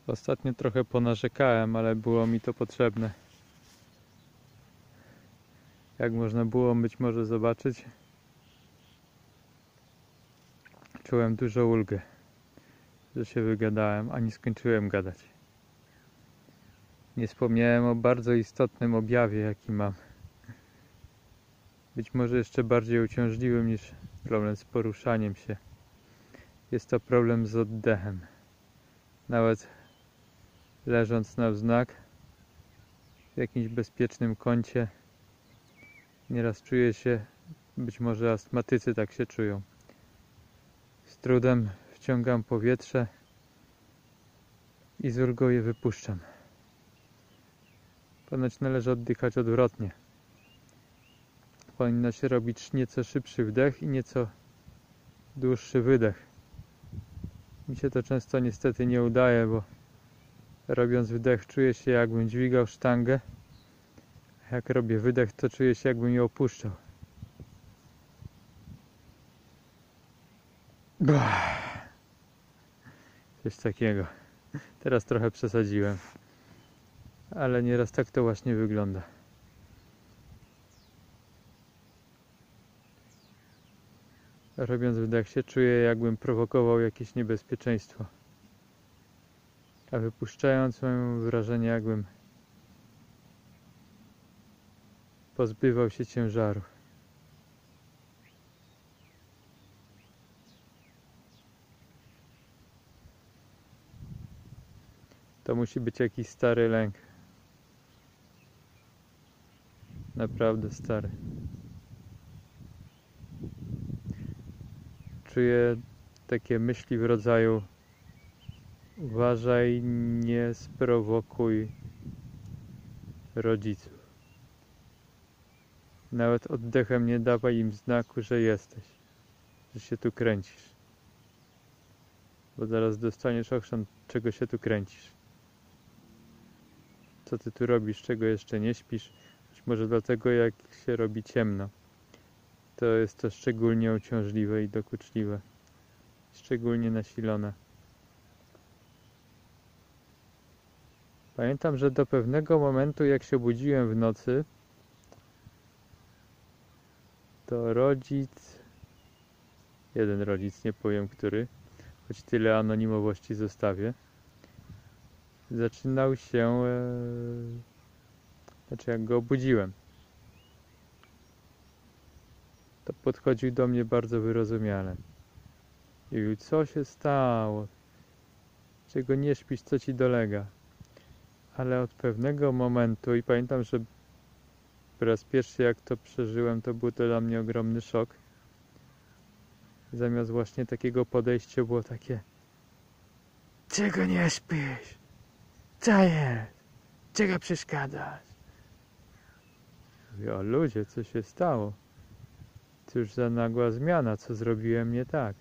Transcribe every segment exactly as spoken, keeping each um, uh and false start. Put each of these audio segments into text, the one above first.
Ostatnio trochę ponarzekałem, ale było mi to potrzebne. Jak można było być może zobaczyć, czułem dużą ulgę, że się wygadałem, a nie skończyłem gadać. Nie wspomniałem o bardzo istotnym objawie, jaki mam. Być może jeszcze bardziej uciążliwym niż problem z poruszaniem się. Jest to problem z oddechem. Nawet leżąc na wznak w jakimś bezpiecznym kącie, nieraz czuję się, być może astmatycy tak się czują. Z trudem wciągam powietrze i z ulgą je wypuszczam. Ponoć należy oddychać odwrotnie. Powinno się robić nieco szybszy wdech i nieco dłuższy wydech. Mi się to często niestety nie udaje, bo robiąc wdech czuję się, jakbym dźwigał sztangę, a jak robię wydech, to czuję się, jakbym ją opuszczał. Coś takiego. Teraz trochę przesadziłem, ale nieraz tak to właśnie wygląda. Robiąc wdech się czuję, jakbym prowokował jakieś niebezpieczeństwo, a wypuszczając mam wrażenie, jakbym pozbywał się ciężaru. To musi być jakiś stary lęk. Naprawdę stary. Czuję takie myśli w rodzaju: uważaj, nie sprowokuj rodziców. Nawet oddechem nie dawaj im znaku, że jesteś, że się tu kręcisz. Bo zaraz dostaniesz ochrzan, czego się tu kręcisz. Co ty tu robisz, czego jeszcze nie śpisz? Być może dlatego, jak się robi ciemno, to jest to szczególnie uciążliwe i dokuczliwe. Szczególnie nasilone. Pamiętam, że do pewnego momentu, jak się budziłem w nocy, to rodzic, jeden rodzic, nie powiem który, choć tyle anonimowości zostawię, zaczynał się, e, znaczy jak go obudziłem, to podchodził do mnie bardzo wyrozumiale i mówił: co się stało, czego nie śpisz, co ci dolega. Ale od pewnego momentu, i pamiętam, że po raz pierwszy jak to przeżyłem, to był to dla mnie ogromny szok. Zamiast właśnie takiego podejścia było takie: czego nie śpisz? Co jest? Czego przeszkadzasz? Mówię: o ludzie, co się stało? Cóż za nagła zmiana, co zrobiłem nie tak?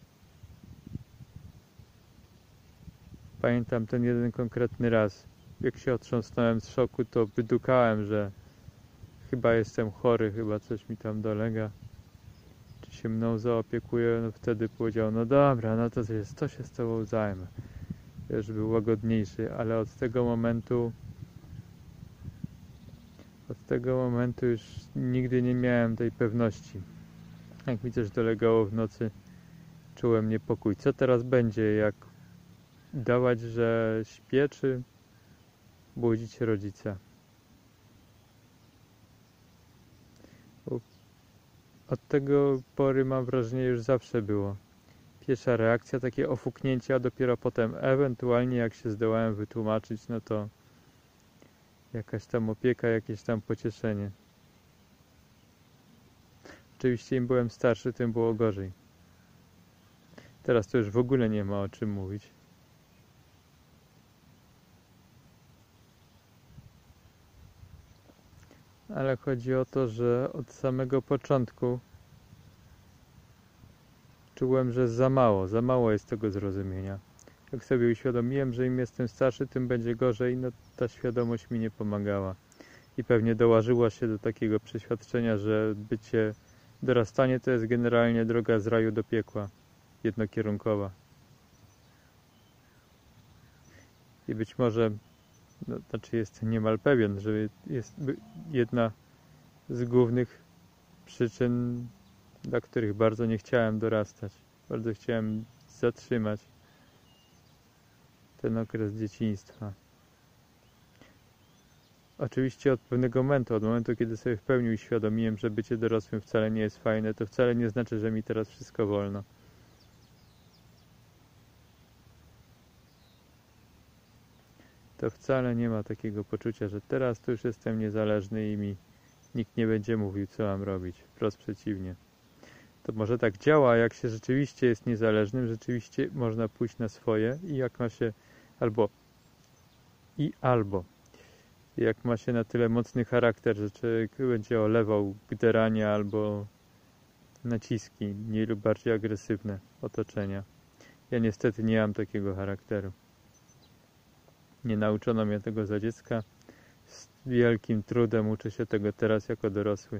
Pamiętam ten jeden konkretny raz. Jak się otrząsnąłem z szoku, to wydukałem, że chyba jestem chory, chyba coś mi tam dolega. Czy się mną zaopiekuje? No wtedy powiedział: no dobra, no to, jest, to się z tobą zajmę. Już był łagodniejszy, ale od tego momentu od tego momentu już nigdy nie miałem tej pewności. Jak mi coś dolegało w nocy, czułem niepokój. Co teraz będzie, jak dawać, że śpię, czy budzić rodzica? Od tego pory mam wrażenie, już zawsze było. Pierwsza reakcja, takie ofuknięcie, a dopiero potem ewentualnie jak się zdołałem wytłumaczyć, no to jakaś tam opieka, jakieś tam pocieszenie. Oczywiście im byłem starszy, tym było gorzej. Teraz to już w ogóle nie ma o czym mówić. Ale chodzi o to, że od samego początku czułem, że za mało, za mało jest tego zrozumienia. Jak sobie uświadomiłem, że im jestem starszy, tym będzie gorzej, no ta świadomość mi nie pomagała. I pewnie dołożyła się do takiego przeświadczenia, że bycie, dorastanie to jest generalnie droga z raju do piekła, jednokierunkowa. I być może, no, znaczy jest niemal pewien, że jest jedna z głównych przyczyn, dla których bardzo nie chciałem dorastać. Bardzo chciałem zatrzymać ten okres dzieciństwa. Oczywiście od pewnego momentu, od momentu, kiedy sobie w pełni uświadomiłem, że bycie dorosłym wcale nie jest fajne, to wcale nie znaczy, że mi teraz wszystko wolno. To wcale nie ma takiego poczucia, że teraz to już jestem niezależny i mi nikt nie będzie mówił, co mam robić. Wprost przeciwnie. To może tak działa, jak się rzeczywiście jest niezależnym, rzeczywiście można pójść na swoje i jak ma się albo i albo jak ma się na tyle mocny charakter, że człowiek będzie olewał gderania albo naciski mniej lub bardziej agresywne otoczenia. Ja niestety nie mam takiego charakteru. Nie nauczono mnie tego za dziecka. Z wielkim trudem uczę się tego teraz jako dorosły.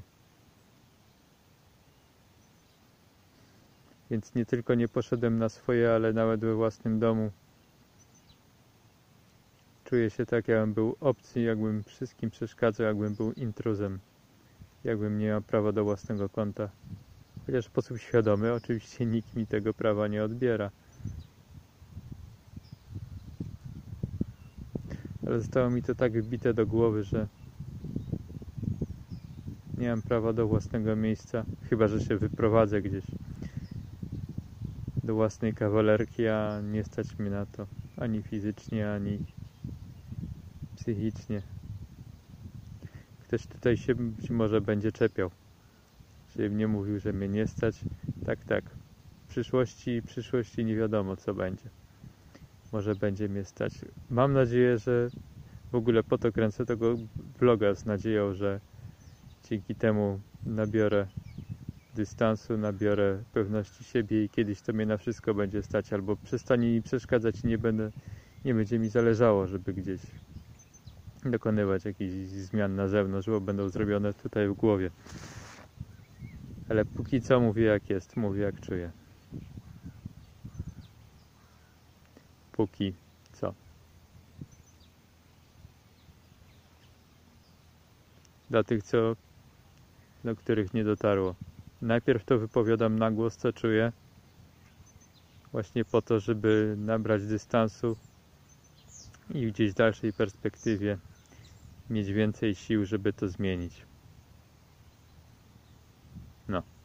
Więc nie tylko nie poszedłem na swoje, ale nawet we własnym domu czuję się tak, jakbym był obcy, jakbym wszystkim przeszkadzał, jakbym był intruzem. Jakbym nie miał prawa do własnego kąta. Chociaż w sposób świadomy oczywiście nikt mi tego prawa nie odbiera. Ale zostało mi to tak wbite do głowy, że nie mam prawa do własnego miejsca, chyba że się wyprowadzę gdzieś do własnej kawalerki, a nie stać mnie na to ani fizycznie, ani psychicznie. Ktoś tutaj się być może będzie czepiał, żebym nie mówił, że mnie nie stać. Tak, tak. W przyszłości, w przyszłości nie wiadomo, co będzie. Może będzie mnie stać. Mam nadzieję, że w ogóle po to kręcę tego vloga z nadzieją, że dzięki temu nabiorę dystansu, nabiorę pewności siebie i kiedyś to mnie na wszystko będzie stać, albo przestanie mi przeszkadzać i nie będę, nie będzie mi zależało, żeby gdzieś dokonywać jakichś zmian na zewnątrz, bo będą zrobione tutaj w głowie. Ale póki co mówię jak jest, mówię jak czuję. Póki co. Dla tych, co, do których nie dotarło. Najpierw to wypowiadam na głos, co czuję. Właśnie po to, żeby nabrać dystansu i gdzieś w dalszej perspektywie mieć więcej sił, żeby to zmienić. No.